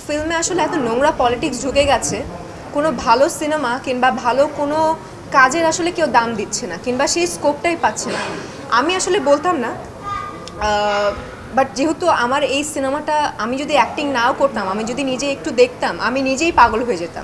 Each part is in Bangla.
ফিল্মে আসলে এত নোংরা পলিটিক্স ঢুকে গেছে, কোনো ভালো সিনেমা কিংবা ভালো কোনো কাজের আসলে কেউ দাম দিচ্ছে না কিংবা সেই স্কোপটাই পাচ্ছে না। আমি আসলে বলতাম না, বাট যেহেতু আমার এই সিনেমাটা আমি যদি অ্যাক্টিং নাও করতাম, আমি যদি নিজে একটু দেখতাম, আমি নিজেই পাগল হয়ে যেতাম।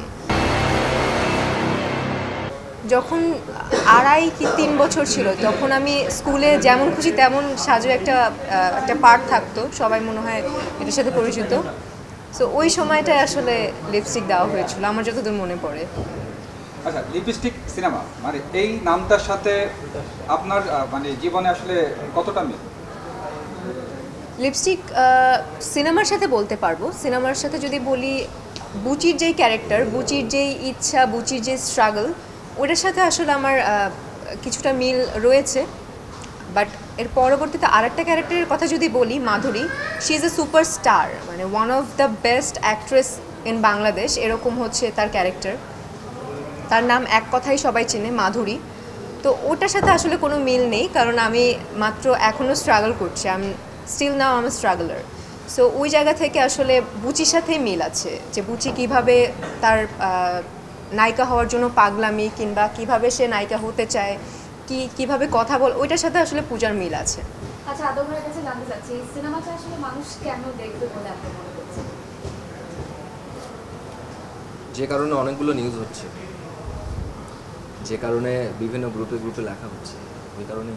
যখন 2.5 কি 3 বছর ছিল, তখন আমি স্কুলে যেমন খুশি তেমন সাজু একটা একটা পার্ট থাকতো, সবাই মনে হয় এটার সাথে পরিচিত। সো ওই সময়টায় আসলে লিপস্টিক দেওয়া হয়েছিল, আমার যতদূর মনে পড়ে। আচ্ছা, লিপস্টিক সিনেমা মানে এই নামটার সাথে আপনার মানে জীবনে আসলে কতটা মিল? লিপস্টিক সিনেমার সাথে বলতে পারবো। সিনেমার সাথে যদি বলি, বুচির যেই ক্যারেক্টার, বুচির যেই ইচ্ছা, বুচির যে স্ট্রাগল, ওটার সাথে আসলে আমার কিছুটা মিল রয়েছে। বাট এর পরবর্তীতে আরেকটা ক্যারেক্টারের কথা যদি বলি, Madhuri, she is a superstar, মানে one of the best actress in Bangladesh, এরকম হচ্ছে তার ক্যারেক্টার। তার নাম এক কথাই সবাই চেনে, মাধুরী। তো ওটার সাথে আসলে কোনো মিল নেই, কারণ আমি মাত্র এখনও স্ট্রাগল করছি। I am still now I am struggler. So ওই জায়গা থেকে আসলে বুচির সাথেই মিল আছে, যে বুচি কীভাবে তার নায়িকা হওয়ার জন্য পাগলামি কিংবা কিভাবে সে নায়িকা হতে চায়, কিভাবে কথা বল, ওইটার সাথে আসলে পূজার মিল আছে। আচ্ছা, আদম ভাইয়ের কাছে জানতে চাচ্ছি, এই সিনেমাটা আসলে মানুষ কেন দেখবে বলে আপনি মনে করছেন? যে কারণে অনেকগুলো নিউজ হচ্ছে, যে কারণে বিভিন্ন গ্রুপে গ্রুপে লেখা হচ্ছে, ওই কারণেই।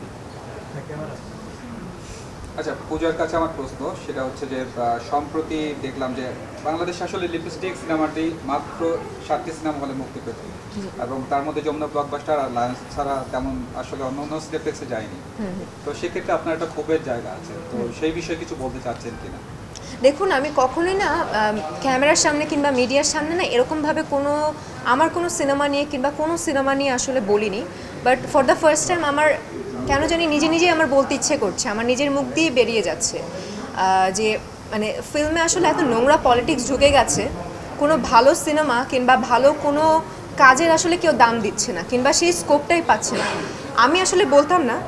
আচ্ছা, পূজার কাছে আমার প্রশ্ন সেটা হচ্ছে যে সম্প্রতি দেখলাম যে বাংলাদেশে আসলে লিপস্টিক সিনেমাটি মাত্র 7টি সিনেমা হলে মুক্তি পেয়েছে, এবং তার মধ্যে যমুনা ব্লকবাস্টার আর লায়ন্স ছাড়া তেমন আসলে অন্য অন্য সিনেপ্লেক্সে যায়নি। তো সেক্ষেত্রে আপনার একটা ক্ষোভের জায়গা আছে, তো সেই বিষয়ে কিছু বলতে চাচ্ছেন কিনা? দেখুন, আমি কখনোই না ক্যামেরার সামনে কিংবা মিডিয়ার সামনে না এরকমভাবে আমার কোনো সিনেমা নিয়ে কিংবা কোনো সিনেমা নিয়ে আসলে বলিনি। But for the first time আমার কেন জানি নিজে নিজেই আমার বলতে ইচ্ছে করছে, আমার নিজের মুখ দিয়ে বেরিয়ে যাচ্ছে যে মানে ফিল্মে আসলে এত নোংরা পলিটিক্স ঢুকে গেছে, কোনো ভালো সিনেমা কিংবা ভালো কোনো কাজের আসলে কেউ দাম দিচ্ছে না কিংবা সেই স্কোপটাই পাচ্ছে না। আমি আসলে বলতাম না,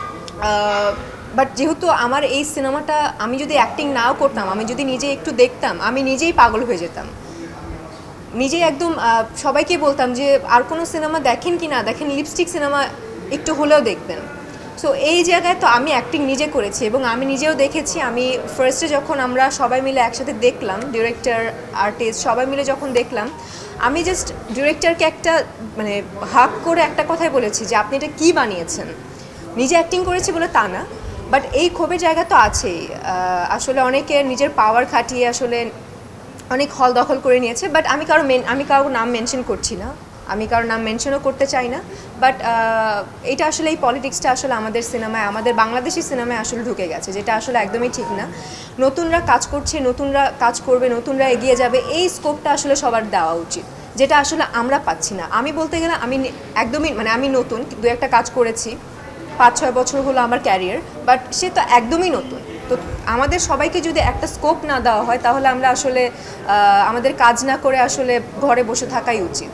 বাট যেহেতু আমার এই সিনেমাটা আমি যদি অ্যাক্টিং নাও করতাম, আমি যদি নিজে একটু দেখতাম, আমি নিজেই পাগল হয়ে যেতাম। নিজেই একদম সবাইকে বলতাম যে আর কোনো সিনেমা দেখেন কি না দেখেন, লিপস্টিক সিনেমা একটু হলেও দেখবেন। সো এই জায়গায় তো আমি অ্যাক্টিং নিজে করেছি এবং আমি নিজেও দেখেছি। আমি ফার্স্টে যখন আমরা সবাই মিলে একসাথে দেখলাম, ডিরেক্টর, আর্টিস্ট সবাই মিলে যখন দেখলাম, আমি জাস্ট ডিরেক্টরকে একটা মানে হাক করে একটা কথাই বলেছি যে আপনি এটা কী বানিয়েছেন। নিজে অ্যাক্টিং করেছি বলে তা না, বাট এই ক্ষোভের জায়গা তো আছেই। আসলে অনেকে নিজের পাওয়ার খাটিয়ে আসলে অনেক হল দখল করে নিয়েছে। বাট আমি কারো নাম মেনশন করছি না, আমি কারো নাম মেনশনও করতে চাই না। বাট এটা আসলে এই পলিটিক্সটা আসলে আমাদের সিনেমায়, আমাদের বাংলাদেশি সিনেমায় আসলে ঢুকে গেছে, যেটা আসলে একদমই ঠিক না। নতুনরা কাজ করছে, নতুনরা কাজ করবে, নতুনরা এগিয়ে যাবে, এই স্কোপটা আসলে সবার দেওয়া উচিত, যেটা আসলে আমরা পাচ্ছি না। আমি বলতে গেলে আমি একদমই মানে আমি নতুন, দু একটা কাজ করেছি, 5-6 বছর হলো আমার ক্যারিয়ার, বাট সে তো একদমই নতুন। তো আমাদের সবাইকে যদি একটা স্কোপ না দেওয়া হয়, তাহলে আমরা আসলে আমাদের কাজ না করে আসলে ঘরে বসে থাকাই উচিত।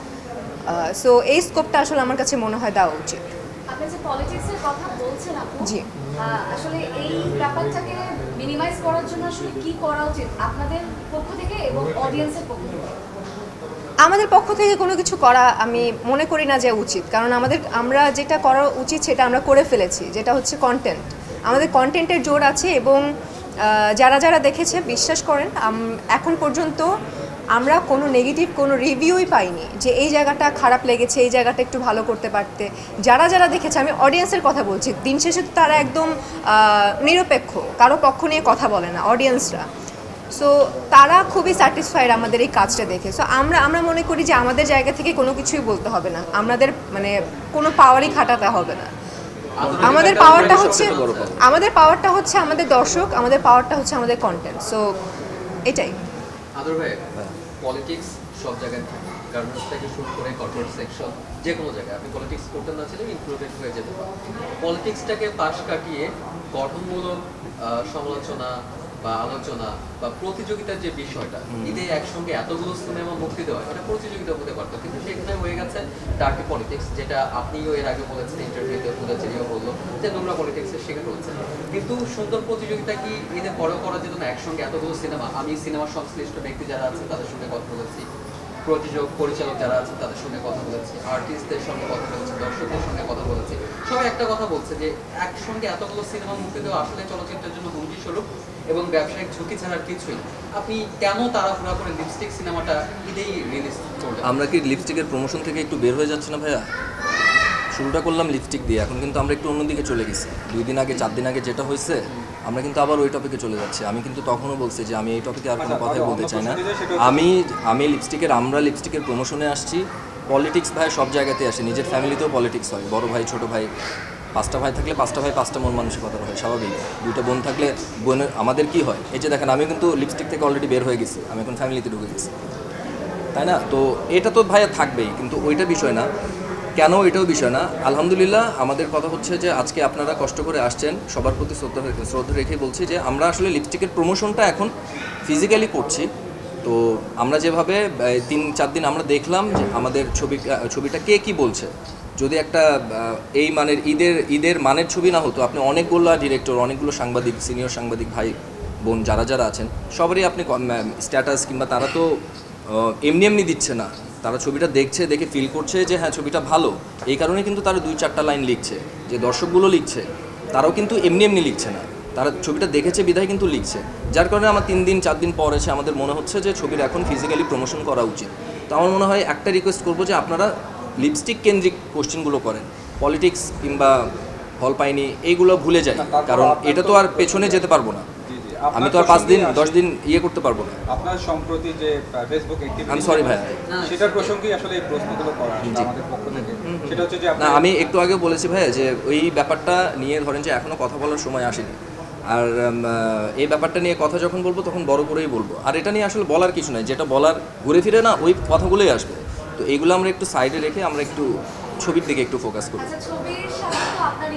সো এই স্কোপটা আসলে আমার কাছে মনে হয় দেওয়া উচিত। আপনি যে পলিটিক্সের কথা বলছেন আপু, জি, আসলে এই ব্যাপারটাকে মিনিমাইজ করার জন্য আসলে কি করা উচিত আপনাদের পক্ষ থেকে এবং অডিয়েন্সের পক্ষ থেকে? আমাদের পক্ষ থেকে কোনো কিছু করা আমি মনে করি না যে উচিত, কারণ আমরা যেটা করা উচিত সেটা আমরা করে ফেলেছি, যেটা হচ্ছে কন্টেন্ট। আমাদের কন্টেন্টের জোর আছে এবং যারা যারা দেখেছে বিশ্বাস করেন, এখন পর্যন্ত আমরা কোনো নেগেটিভ কোনো রিভিউই পাইনি যে এই জায়গাটা খারাপ লেগেছে, এই জায়গাটা একটু ভালো করতে পারতে। যারা যারা দেখেছে, আমি অডিয়েন্সের কথা বলছি, দিন শেষে তো তারা একদম নিরপেক্ষ, কারো পক্ষ নিয়ে কথা বলে না অডিয়েন্সরা। সো তারা খুবই স্যাটিসফাইড আমাদের এই কাজটা দেখে। সো আমরা মনে করি যে আমাদের জায়গা থেকে কোনো কিছুই বলতে হবে না, আমাদের মানে কোনো পাওয়ারই খাটাতে হবে না। আমাদের পাওয়ারটা হচ্ছে আমাদের দর্শক, আমাদের পাওয়ারটা হচ্ছে আমাদের কন্টেন্ট। সো এটাই। আদর ভাই, পলিটিক্স সব জায়গায় থাকে, গার্মেন্টস থেকে শুরু করে কর্পোরেট সেকশন, যে কোনো জায়গায় আপনি পলিটিক্স করতে না চাইলে ইনক্লুডেড হয়ে যেতে পারেন। পলিটিক্সটাকে পাশ কাটিয়ে গঠনমূলক সমালোচনা বা আলোচনা বা প্রতিযোগিতার যে বিষয়টা, ঈদে একসঙ্গে এতগুলো সিনেমা মুক্তি দেওয়া এটা প্রতিযোগিতা হতে পারতো, কিন্তু সেখানে হয়ে গেছে ডার্টি পলিটিক্স, যেটা আপনিও এর আগে বলেছেন ইন্টারভিউতে, পূজাচেরিও বললো যে নোংরা পলিটিক্সের শিকার হচ্ছে। কিন্তু সুন্দর প্রতিযোগিতা কি ঈদে পরেও করা যেত না? একসঙ্গে এতগুলো সিনেমা, আমি সিনেমা সংশ্লিষ্ট ব্যক্তি যারা আছেন তাদের সঙ্গে কথা বলেছি, প্রযোজক পরিচালক যারা আছেন তাদের সঙ্গে কথা বলেছি, আর্টিস্টদের সঙ্গে কথা বলেছি, দর্শকদের সঙ্গে কথা বলেছি, সবাই একটা কথা বলছে যে একসঙ্গে এতগুলো সিনেমা মুক্তি দেওয়া আসলে চলচ্চিত্রের জন্য হুমকি স্বরূপ এবং ব্যবসায়িক ঝুঁকি ছাড়ার কিছুই না। আপনি কেন তাড়াহুড়া করে লিপস্টিক সিনেমাটা ঈদেই রিলিজ করলেন? আমরা কি লিপস্টিকের প্রমোশন থেকে একটু বের হয়ে যাচ্ছি না ভাইয়া? শুরুটা করলাম লিপস্টিক দিয়ে, এখন কিন্তু আমরা একটু অন্যদিকে চলে গেছি। 2 দিন আগে 4 দিন আগে যেটা হয়েছে আমরা কিন্তু আবার ওই টপিকে চলে যাচ্ছি। আমি কিন্তু তখনও বলছি যে আমি এই টপিকে আর কোনো কথাই বলতে চাই না। আমি লিপস্টিকের প্রমোশনে আসছি। পলিটিক্স ভাই সব জায়গাতে আসে, নিজের ফ্যামিলিতেও পলিটিক্স হয়। বড় ভাই ছোট ভাই, 5টা ভাই থাকলে 5টা ভাই 5টা মন মানসিকতা হয়, স্বাভাবিক। 2টা বোন থাকলে বোনের আমাদের কি হয়? এই যে দেখেন, আমি কিন্তু লিপস্টিক থেকে অলরেডি বের হয়ে গেছি, আমি এখন ফ্যামিলিতে ঢুকে গেছি, তাই না? তো এটা তো ভাইয়া থাকবেই, কিন্তু ওইটা বিষয় না। কেন এটাও বিষয় না। আলহামদুলিল্লাহ, আমাদের কথা হচ্ছে যে আজকে আপনারা কষ্ট করে আসছেন, সবার প্রতি শ্রদ্ধা রেখে বলছি যে আমরা আসলে লিপস্টিকের প্রমোশনটা এখন ফিজিক্যালি করছি। তো আমরা যেভাবে 3-4 দিন আমরা দেখলাম যে আমাদের ছবিটা কে কি বলছে। যদি একটা এই মানের ঈদের মানের ছবি না হতো, আপনি অনেকগুলো ডিরেক্টর, অনেকগুলো সাংবাদিক, সিনিয়র সাংবাদিক ভাই বোন যারা আছেন, সবারই আপনি স্ট্যাটাস কিংবা তারা তো এমনি দিচ্ছে না, তারা ছবিটা দেখছে, দেখে ফিল করছে যে হ্যাঁ ছবিটা ভালো। এই কারণে কিন্তু তারা 2-4টা লাইন লিখছে। যে দর্শকগুলো লিখছে তারাও কিন্তু এমনি লিখছে না, তারা ছবিটা দেখেছে বিধায় কিন্তু লিখছে। যার কারণে আমার 3-4 দিন পর এসে আমাদের মনে হচ্ছে যে ছবির এখন ফিজিক্যালি প্রমোশন করা উচিত। তো আমার মনে হয় একটা রিকোয়েস্ট করবো যে আপনারা লিপস্টিক কেন্দ্রিক কোশ্চেনগুলো করেন, পলিটিক্স কিংবা হল পাইনি এইগুলো ভুলে যায়, কারণ এটা তো আর পেছনে যেতে পারবো না। আমি তো আর 5 দিন 10 দিন ইয়ে করতে পারবো না। আপনার সম্প্রতি যে ফেসবুক অ্যাক্টিভিটি, আমি সরি ভাই, সেটার প্রসঙ্গে আসলে এই প্রশ্নগুলো করা আমাদের পক্ষ থেকে। সেটা হচ্ছে যে না, আমি একটু আগে বলেছি ভাই যে ওই ব্যাপারটা নিয়ে ধরেন যে এখনো কথা বলার সময় আসেনি। আর এই ব্যাপারটা নিয়ে কথা যখন বলবো তখন বড় করেই বলবো। আর এটা নিয়ে আসলে বলার কিছু নাই, যেটা বলার ঘুরে ফিরে না ওই কথাগুলোই আসবে। তো এইগুলো আমরা একটু সাইডে রেখে আমরা একটু ছবির দিকে একটু ফোকাস করি। আচ্ছা, ছবির সাথে তো আপনার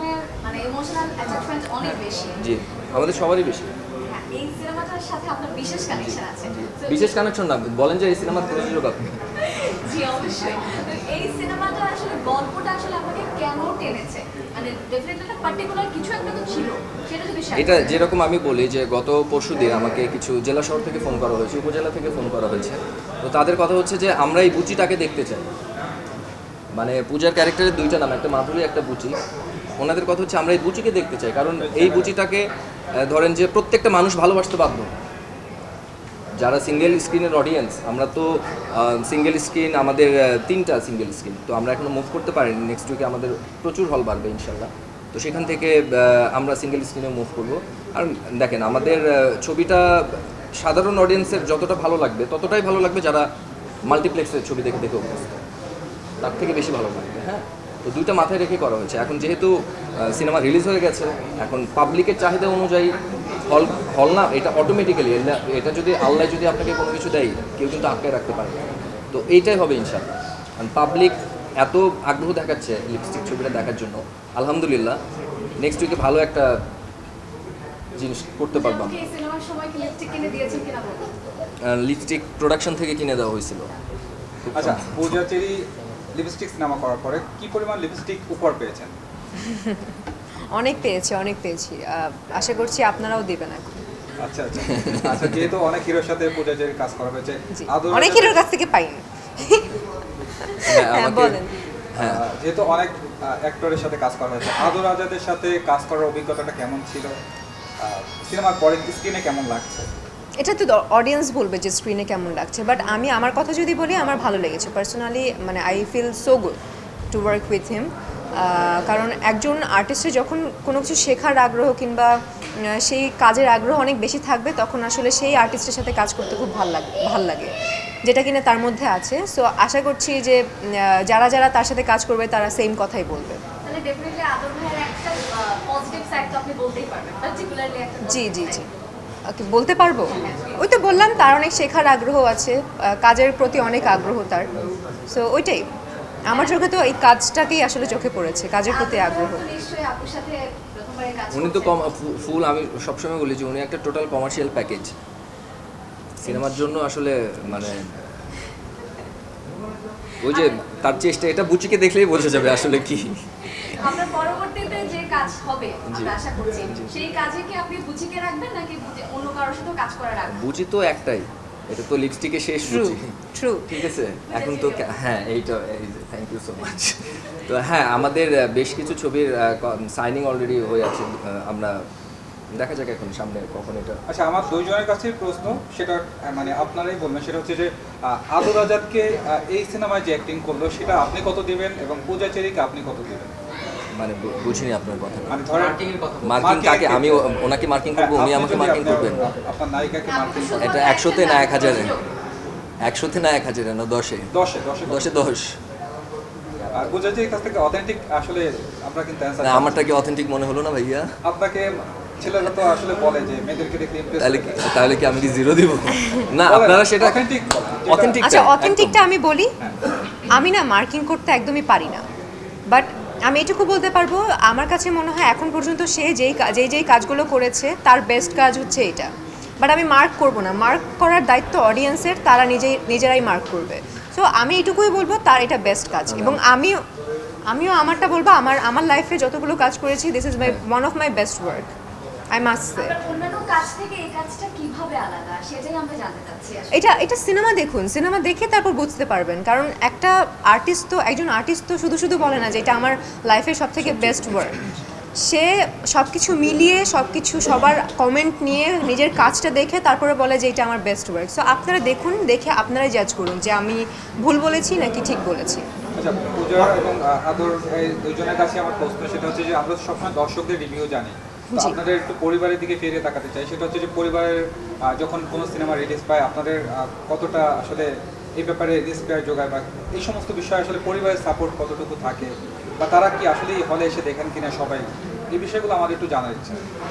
ইমোশনাল অ্যাটাচমেন্ট অনেক বেশি। জি, আমাদের সবারই বেশি। হ্যাঁ, এই সিনেমাটার সাথে আপনার বিশেষ কানেকশন আছে। তো বিশেষ কানেকশন না বলেন যে এই সিনেমার প্রযোজক আপনি। জি, অবশ্যই। তো এই সিনেমাটা আসলে গল্পটা আসলে আপনাকে কেন টেনেছে? মানে ডেফিনেটলি একটা পার্টিকুলার কিছু একটা তো ছিল, সেটা যদি শেয়ার এটা যেরকম আমি বলি যে গত পরশুদিন আমাকে কিছু জেলা শহর থেকে ফোন করা হয়েছে, উপজেলা থেকে ফোন করা হয়েছে। তো তাদের কথা হচ্ছে যে আমরা এই বুচিটাকে দেখতে চাই। মানে পূজার ক্যারেক্টারের 2টা নাম, একটা মাধুরী একটা বুচি। ওনাদের কথা হচ্ছে আমরা এই বুচিকে দেখতে চাই, কারণ এই বুচিটাকে ধরেন যে প্রত্যেকটা মানুষ ভালোবাসতে বাধ্য। যারা সিঙ্গেল স্ক্রিনের অডিয়েন্স, আমরা তো সিঙ্গেল স্ক্রিন, আমাদের 3টা সিঙ্গেল স্ক্রিন, তো আমরা এখনও মুভ করতে পারিনি। নেক্সট উইকে আমাদের প্রচুর হল বাড়বে ইনশাল্লাহ। তো সেখান থেকে আমরা সিঙ্গেল স্ক্রিনে মুভ করব। আর দেখেন, আমাদের ছবিটা সাধারণ অডিয়েন্সের যতটা ভালো লাগবে ততটাই ভালো লাগবে যারা মাল্টিপ্লেক্সের ছবি দেখে অভ্যস্ত, তার থেকে বেশি ভালো লাগবে। হ্যাঁ, তো 2টা মাথায় রেখে করা হয়েছে। এখন যেহেতু সিনেমা রিলিজ হয়ে গেছে, এখন পাবলিকের চাহিদা অনুযায়ী হল না, এটা অটোমেটিক্যালি, এটা যদি আল্লাহ যদি আপনাকে কোনো কিছু দেয়, কেউ কিন্তু আটকে রাখতে পারে না। তো এইটাই হবে ইনশাআল্লাহ। কারণ পাবলিক এত আগ্রহ দেখাচ্ছে লিপস্টিক ছবিটা দেখার জন্য, আলহামদুলিল্লাহ নেক্সট উইকে ভালো একটা জিনিস করতে পারবো। এই সিনেমার সময় কি লিপস্টিক কিনে দিয়েছেন কিনা বলুন? লিপস্টিক প্রোডাকশন থেকে কিনে দেওয়া হয়েছিল। আচ্ছা, পূজাচেরি লিপস্টিক সিনেমা করার পরে কি পরিমাণ লিপস্টিক উপহার পেয়েছেন? অনেক পেয়েছি। আশা করছি আপনারাও দেবেন এখন। আচ্ছা, যেহেতু অনেক হিরোর সাথে পূজাচেরির কাজ করা হয়েছে, জি, আদর অনেক হিরোর কাছ থেকে পাইনি। হ্যাঁ, বলেন। যেহেতু অনেক অ্যাক্টরের সাথে কাজ করা হয়েছে, আদর আজাদের সাথে কাজ করার অভিজ্ঞতাটা কেমন ছিল? সিনেমার পরে স্ক্রিনে কেমন লাগছে? এটা তো অডিয়েন্স বলবে যে স্ক্রিনে কেমন লাগছে, বাট আমি আমার কথা যদি বলি, আমার ভালো লেগেছে পার্সোনালি। মানে I feel so good to work with him. কারণ একজন আর্টিস্টের যখন কোনো কিছু শেখার আগ্রহ কিংবা সেই কাজের আগ্রহ অনেক বেশি থাকবে, তখন আসলে সেই আর্টিস্টের সাথে কাজ করতে খুব ভাল লাগে, যেটা কিনা তার মধ্যে আছে। সো আশা করছি যে যারা তার সাথে কাজ করবে তারা সেম কথাই বলবে। তাহলে ডেফিনেটলি আদর ভাইয়ের একটা পজিটিভ সাইড তো আপনি বলতেই পারবেন, পার্টিকুলারলি একটা জি ওকে, বলতে পারবো। ওই তো বললাম, তার অনেক শেখার আগ্রহ আছে, কাজের প্রতি অনেক আগ্রহ তার। সো ওইটাই আমার চোখে তো এই কাজটাকেই আসলে চোখে পড়েছে, কাজের প্রতি আগ্রহ। নিশ্চয়ই আপুর সাথে প্রথম প্রথমবারের কাজ উনি তো করছেন। ফুল, আমি সবসময় বলি যে উনি একটা টোটাল কমার্শিয়াল প্যাকেজ সিনেমার জন্য আসলে, মানে ওই যে তার চেষ্টা, এটা বুচিকে দেখলেই বোঝা যাবে আসলে কি। আপনার পরবর্তীতে যে কাজ হবে আমরা আশা করছি সেই কাজে কি আপনি বুচিকে রাখবেন নাকি অন্য কারোর সাথে কাজ করা রাখবেন? বুচি তো একটাই, এটা তো লিপস্টিকে শেষ ট্রু বুচি, ট্রু। ঠিক আছে। এখন তো হ্যাঁ, এইটা, থ্যাংক ইউ সো মাচ। তো হ্যাঁ, আমাদের বেশ কিছু ছবির সাইনিং অলরেডি হয়ে আছে। আমরা দেখা যাক এখন সামনে কখন এটা। আচ্ছা, আমার দুইজনের কাছেই প্রশ্ন, সেটা মানে আপনারাই বলবেন। সেটা হচ্ছে যে আদর আজাদকে এই সিনেমায় যে অ্যাক্টিং করলো সেটা আপনি কত দিবেন এবং পূজা চেরিকে আপনি কত দিবেন? মানে বুঝিনি আপনার কথা। মানে ধরেন মার্কিং এর কথা বলছি। মার্কিং কাকে? আমি ওনাকে মার্কিং করবো, উনি আমাকে মার্কিং করবেন? আপনার নায়িকাকে মার্কিং আপনি করবেন এটা 100-তে না 1000-এ? 100-তে না 1000-এ না 10-এ? 10-এ 10-এ 10। আর পূজা চেরির কাছ থেকে অথেন্টিক আসলে আমরা কিন্তু না, অ্যান্সার আমারটা কি অথেন্টিক মনে হলো না ভাইয়া? আপনাকে ছেলেরা তো আসলে বলে যে মেয়েদেরকে দেখলে ইমপ্রেস তাহলে কি আমি কি 0 দিব? না, আপনারা সেটা অথেন্টিক অথেন্টিক। আচ্ছা, অথেন্টিকটা আমি বলি, আমি না মার্কিং করতে একদমই পারি না, বাট আমি এটুকু বলতে পারবো আমার কাছে মনে হয় এখন পর্যন্ত সে যেই কাজগুলো করেছে তার বেস্ট কাজ হচ্ছে এটা। বাট আমি মার্ক করব না, মার্ক করার দায়িত্ব অডিয়েন্সের, তারা নিজেরাই মার্ক করবে। সো আমি এটুকুই বলবো তার এটা বেস্ট কাজ, এবং আমিও আমারটা বলবো, আমার লাইফে যতগুলো কাজ করেছি this is my one of my best work, I must say. আপনার অন্যান্য কাজ থেকে এই কাজটা কিভাবে আলাদা সেটাই আমরা জানতে চাচ্ছি আসলে। এটা সিনেমা দেখুন, সিনেমা দেখে তারপর বুঝতে পারবেন। কারণ একজন আর্টিস্ট তো শুধু বলে না যে এটা আমার লাইফের সব থেকে বেস্ট ওয়ার্ক। সে সব কিছু মিলিয়ে, সবার কমেন্ট নিয়ে নিজের কাজটা দেখে তারপরে বলে যে এটা আমার বেস্ট ওয়ার্ক। সো আপনারা দেখুন, দেখে আপনারাই জাজ করুন যে আমি ভুল বলেছি নাকি ঠিক বলেছি। আচ্ছা, পূজা এবং আদর এই দুইজনের কাছে আমার প্রশ্ন, সেটা হচ্ছে যে আমরা সবসময় দর্শকদের রিভিউ জানি, তো জি। আপনাদের একটু পরিবারের দিকে ফিরে তাকাতে চাই। সেটা হচ্ছে যে পরিবারের যখন কোনো সিনেমা রিলিজ পায় আপনাদের কতটা আসলে এই ব্যাপারে রেসপেক্ট যোগায়, বা এই সমস্ত বিষয়ে আসলে পরিবারের সাপোর্ট কতটুকু থাকে, বা তারা কি আসলে হলে এসে দেখেন কিনা সবাই, এই বিষয়গুলো আমাদের একটু জানার ইচ্ছা।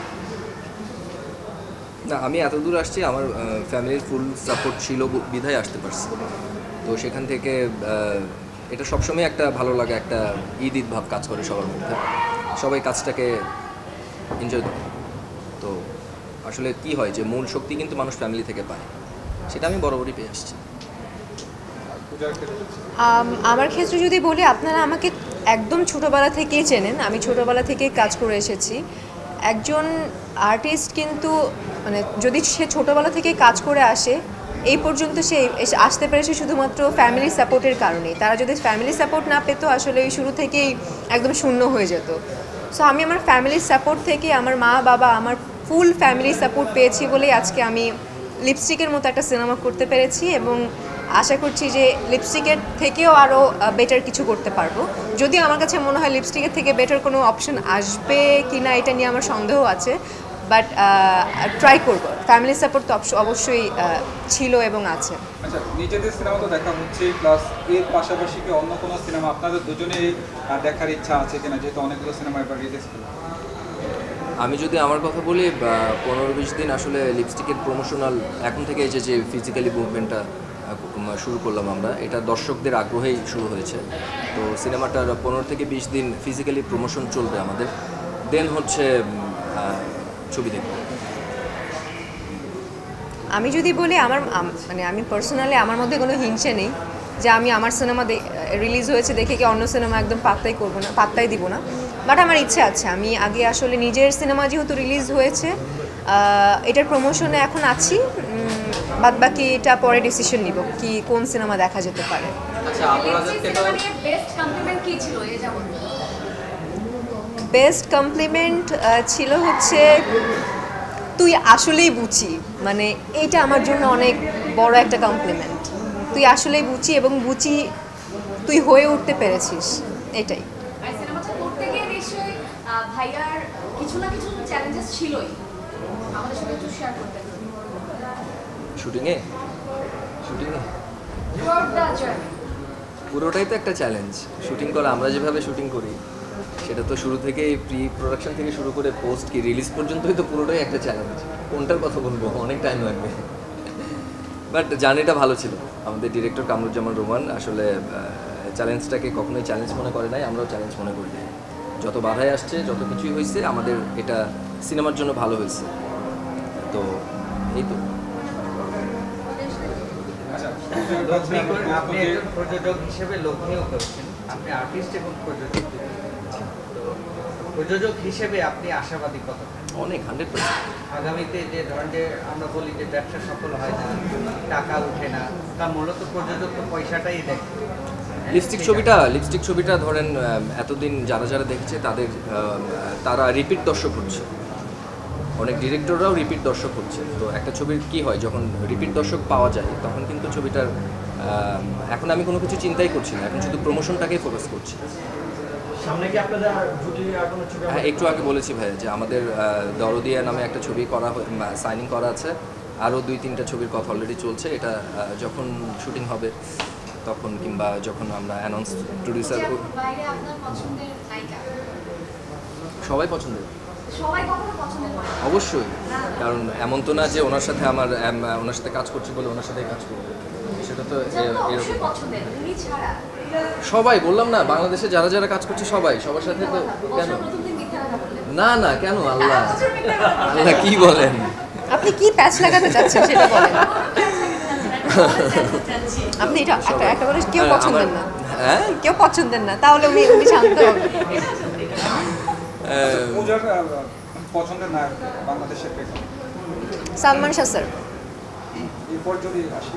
না, আমি এত দূর আসছি, আমার ফ্যামিলির ফুল সাপোর্ট ছিল বিধায় আসতে পারছি। তো সেখান থেকে এটা সবসময় একটা ভালো লাগে, একটা ঈদ ভাব কাজ করে সবার মধ্যে, সবাই কাজটাকে এনজয় করে। তো আসলে কি হয় যে মূল শক্তি কিন্তু মানুষ ফ্যামিলি থেকে পায়, সেটা আমি বরাবরই পেয়ে আসছি। পূজার ক্ষেত্রে আমার ক্ষেত্রে যদি বলি, আপনারা আমাকে একদম ছোটোবেলা থেকেই চেনেন, আমি ছোটোবেলা থেকেই কাজ করে এসেছি। একজন আর্টিস্ট কিন্তু মানে যদি সে ছোটোবেলা থেকে কাজ করে আসে, এই পর্যন্ত সে আসতে পেরেছে শুধুমাত্র ফ্যামিলি সাপোর্টের কারণেই। তারা যদি ফ্যামিলি সাপোর্ট না পেতো, আসলে ওই শুরু থেকেই একদম শূন্য হয়ে যেত। সো আমি আমার ফ্যামিলির সাপোর্ট থেকে, আমার মা বাবা, আমার ফুল ফ্যামিলি সাপোর্ট পেয়েছি বলেই আজকে আমি লিপস্টিকের মতো একটা সিনেমা করতে পেরেছি, এবং আশা করছি যে লিপস্টিকের থেকেও আরও বেটার কিছু করতে পারবো। যদিও আমার কাছে মনে হয় লিপস্টিকের থেকে বেটার কোনো অপশন আসবে কি না এটা নিয়ে আমার সন্দেহ আছে, বাট ট্রাই করবো। ফ্যামিলি সাপোর্ট তো অবশ্যই ছিল এবং আছে। আচ্ছা, নিজেদের সিনেমা তো দেখা হচ্ছে, প্লাস এর পাশাপাশি কি অন্য কোনো সিনেমা আপনাদের দুজনেরই দেখার ইচ্ছা আছে কিনা, যেহেতু অনেকগুলো সিনেমা এবার রিলিজ করলো? আমি যদি আমার কথা বলি, 15-20 দিন আসলে লিপস্টিকের প্রমোশনাল, এখন থেকে এই যে ফিজিক্যালি মুভমেন্টটা শুরু করলাম আমরা, এটা দর্শকদের আগ্রহেই শুরু হয়েছে। তো সিনেমাটার 15 থেকে 20 দিন ফিজিক্যালি প্রমোশন চলবে আমাদের, দেন হচ্ছে ছবি দেখব। আমি যদি বলি, মানে আমি পার্সোনালি আমার মধ্যে কোনো হিংসে নেই যে আমি আমার সিনেমা রিলিজ হয়েছে দেখে কি অন্য সিনেমা একদম পাত্তাই দিব না। বাট আমার ইচ্ছে আছে, আমি আগে আসলে নিজের সিনেমা যেহেতু রিলিজ হয়েছে, এটার প্রমোশনে এখন আছি, বাদবাকি এটা পরে ডিসিশন নিব কি কোন সিনেমা দেখা যেতে পারে। আচ্ছা, আদর আজাদকে তো বেস্ট কমপ্লিমেন্ট কি ছিল এই যাবত? বেস্ট কমপ্লিমেন্ট ছিল হচ্ছে তুই আসলেই বুঝি, মানে এইটা আমার জন্য অনেক বড় একটা কমপ্লিমেন্ট। তুই আসলেই বুঝি, এবং বুঝি তুই হয়ে উঠতে পেরেছিস, এটাই। আর সিনেমাটা করতে গিয়ে নিশ্চয়ই ভাইয়ার কিছু না কিছু চ্যালেঞ্জেস ছিলই, আমাদের সাথে একটু শেয়ার করতেন। শুটিংয়ে থ্রুআউট দ্য জার্নি পুরোটাই তো একটা চ্যালেঞ্জ শুটিং করা। আমরা যেভাবে শুটিং করি সেটা তো শুরু থেকেই, প্রি প্রোডাকশন থেকে শুরু করে পোস্ট কি রিলিজ পর্যন্তই তো পুরোটাই একটা চ্যালেঞ্জ। কোনটার কথা বলবো, অনেক টাইম লাগবে। বাট জার্নিটা ভালো ছিল। আমাদের ডিরেক্টর কামরুজ্জামান রোমান আসলে চ্যালেঞ্জটাকে কখনোই চ্যালেঞ্জ মনে করে নাই, আমরাও চ্যালেঞ্জ মনে করি নাই। যত বাধাই আসছে, যত কিছুই হয়েছে, আমাদের এটা সিনেমার জন্য ভালো হয়েছে। তো এই তো। আচ্ছা আপনি একজন প্রযোজক হিসেবে লগ্নিও করেছেন, আপনি আর্টিস্ট এবং প্রযোজক দুটোই। তো প্রযোজক হিসেবে আপনি আশাবাদী কত? অনেক 100%। আগামীতে যে ধরেন যে আমরা বলি যে ব্যবসা সফল হয় না, টাকা ওঠে না, তার মূলত প্রযোজক তো পয়সাটাই দেখে। লিপস্টিক ছবিটা ধরেন এতদিন যারা যারা দেখছে তারা রিপিট দর্শক হচ্ছে, অনেক ডিরেক্টররাও রিপিট দর্শক হচ্ছে। তো একটা ছবির কি হয়, যখন রিপিট দর্শক পাওয়া যায় তখন কিন্তু ছবিটার এখন আমি কোনো কিছু চিন্তাই করছি না, এখন শুধু প্রমোশনটাকেই ফোকাস করছি। সামনে কি আপনাদের আর কোনো ছবি? হ্যাঁ, একটু আগে বলেছি ভাই যে আমাদের দরদিয়া নামে একটা ছবি সাইনিং করা আছে, আরও 2-3টা ছবির কথা অলরেডি চলছে। এটা যখন শুটিং হবে তখন, কিংবা যখন আমরা অ্যানাউন্স প্রডিউসার, বাইরে আপনার পছন্দের নায়িকা সবাই পছন্দের, সবাই কখনো পছন্দের করে না। অবশ্যই। কারণ এমন তো না যে ওনার সাথে ওনার সাথে কাজ করছি বলে ওনার সাথেই কাজ করবো, সেটা তো যেমন অবশ্যই এরকম। পছন্দের, উনি ছাড়া সবাই বললাম না, বাংলাদেশে যারা যারা কাজ করছে সবার সাথে তো। কেন? বছর প্রথম দিন মিথ্যা কথা বললেন। না কেন, আল্লাহ বছর মিথ্যা কথা বললেন। আল্লাহ কি বলেন? আপনি কি প্যাচ লাগাতে চাচ্ছেন সেটা বলেন। আপনি এটা একটা বলে কেউ পছন্দের না, হ্যাঁ, কেউ পছন্দের না, তাহলে উনি শান্ত হবেন। পূজার পছন্দের নায়ক বাংলাদেশের পেছনে সালমান শাহ স্যার, এরপর যদি আসি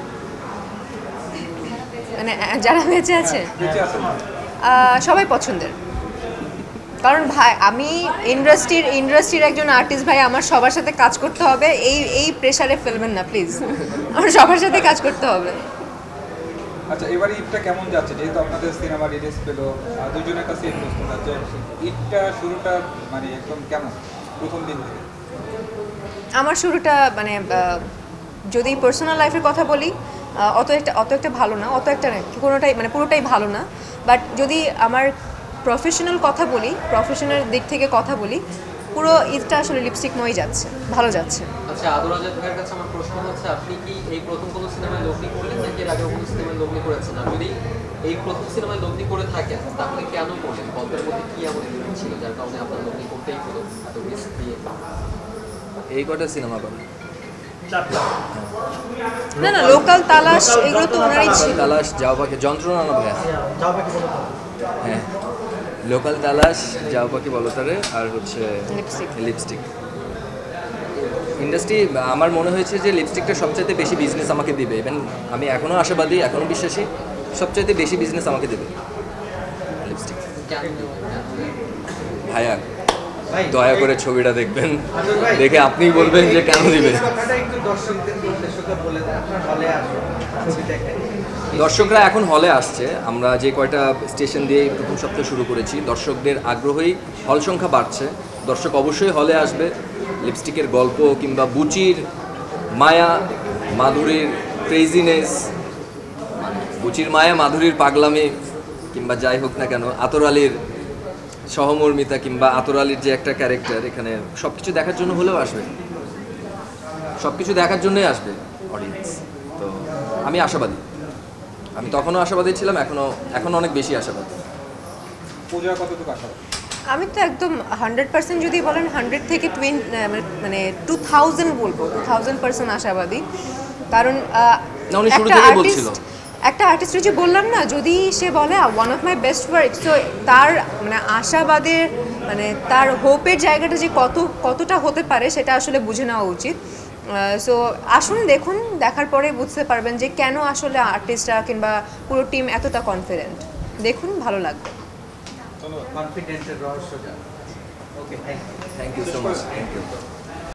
মানে যারা বেঁচে আছে বেঁচে আছেন সবাই পছন্দের। কারণ ভাই আমি ইন্ডাস্ট্রির একজন আর্টিস্ট ভাই, আমার সবার সাথে কাজ করতে হবে, এই প্রেশারে ফেলবেন না প্লিজ, আমার সবার সাথে কাজ করতে হবে। আচ্ছা, এবারে ঈদটা কেমন যাচ্ছে? যেহেতু আপনাদের সিনেমা রিলিজ পেলো, দুজনের কাছে এই প্রশ্ন যাচ্ছে, ঈদটা শুরুটা মানে একদম কেমন প্রথম দিন থেকে? আমার শুরুটা মানে যদি পার্সোনাল লাইফের কথা বলি, অত একটা ভালো না, কোনোটাই মানে পুরোটাই ভালো না। বাট যদি আমার প্রফেশনাল কথা বলি, প্রফেশনাল দিক থেকে কথা বলি, পুরো ঈদটা আসলে লিপস্টিকময় যাচ্ছে, ভালো যাচ্ছে। আচ্ছা, আদর রাজা ভাইয়ের কাছে আমার প্রশ্ন হচ্ছে, আপনি কি এই প্রথম কোনো সিনেমায় লগ্নি করলেন নাকি এর আগেও কোনো সিনেমায় লগ্নি করেছেন? আর যদি এই প্রথম সিনেমায় লগ্নি করে থাকেন তাহলে কেন করলেন? গল্পের মধ্যে কি এমন ছিল যার কারণে আপনার লগ্নি করতেই হলো এত রিস্ক দিয়ে? এই কটা সিনেমা করে না লোকাল তালাশ এগুলো তো ওনারই ছিল। তালাশ, যাও পাখি, যন্ত্রণা না ভাইয়া? যাও বাকি বলো তো। হ্যাঁ, লোকাল তালাশ, যাও পাখি বলো তারে, আর হচ্ছে লিপস্টিক। ইন্ডাস্ট্রি, আমার মনে হয়েছে যে লিপস্টিকটা সবচাইতে বেশি বিজনেস আমাকে দিবে। ইভেন আমি এখনও আশাবাদী, এখনও বিশ্বাসী সবচাইতে বেশি বিজনেস আমাকে দেবে লিপস্টিক। ভাইয়া ভাই, দয়া করে ছবিটা দেখবেন, আদর ভাই, দেখে আপনিই বলবেন যে কেন দিবে। এই কথাটা একটু দর্শকদের উদ্দেশ্য করে বলে দেন, আপনার হলে আসুন ছবি দেখেন। দর্শকরা এখন হলে আসছে, আমরা যে কয়টা স্টেশন দিয়ে প্রথম সপ্তাহে শুরু করেছি, দর্শকদের আগ্রহী, হল সংখ্যা বাড়ছে, দর্শক অবশ্যই হলে আসবে। লিপস্টিকের গল্প কিংবা বুচির মায়া, মাধুরীর ক্রেজিনেস, বুচির মায়া, মাধুরীর পাগলামি, কিংবা যাই হোক না কেন আতর আলীর সহমর্মিতা, কিংবা আতর আলীর যে একটা ক্যারেক্টার, এখানে সব কিছু দেখার জন্য হলেও আসবে, সব কিছু দেখার জন্যই আসবে অডিয়েন্স। তো আমি আশাবাদী, আমি তখনও আশাবাদী ছিলাম, এখনও অনেক বেশি আশাবাদী। পূজা কতটুকু আশা? আমি তো একদম 100% যদি বলেন 100 থেকে 20 মানে 2000 বলবো, 2000% আশাবাদী। কারণ না, উনি শুরু থেকেই বলছিল। একটা আর্টিস্ট যে বললাম না, যদি সে বলে one of my best work, তো তার মানে আশাবাদের মানে তার হোপের জায়গাটা যে কতটা হতে পারে সেটা আসলে বুঝে নেওয়া উচিত। সো আসুন দেখুন, দেখার পরে বুঝতে পারবেন যে কেন আসলে আর্টিস্টরা কিংবা পুরো টিম এতটা কনফিডেন্ট। দেখুন, ভালো লাগবে। কনফিডেন্সের রহস্য জানো। Okay, thank you. Thank you so much, thank you.